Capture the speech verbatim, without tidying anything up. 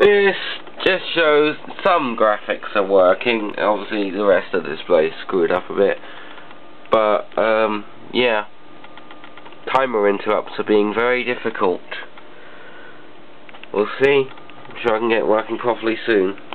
This just shows some graphics are working. Obviously the rest of the display is screwed up a bit. But, um, yeah. Timer interrupts are being very difficult. We'll see. I'm sure I can get it working properly soon.